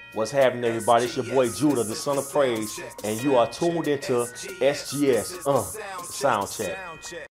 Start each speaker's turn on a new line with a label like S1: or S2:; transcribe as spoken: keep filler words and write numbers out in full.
S1: What's happening, everybody? It's your boy Judah, the son of praise, and you are tuned into S G S, uh, sound check.